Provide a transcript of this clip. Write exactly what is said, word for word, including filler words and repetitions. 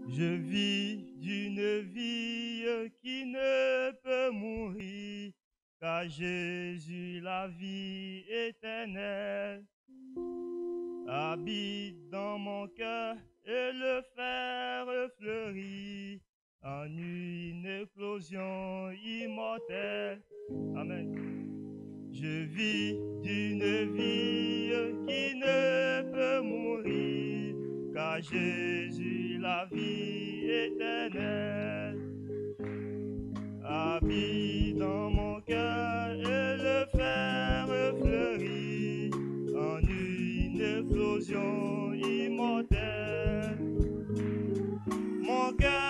Je vis d'une vie qui ne peut mourir, car Jésus, la vie éternelle, habite dans mon cœur et le fer fleurit en une éclosion immortelle. Amen. Je vis d'une vie qui ne peut mourir, car Jésus, la vie éternelle, habite dans mon cœur et le fer fleurit en une éclosion immortelle. Mon cœur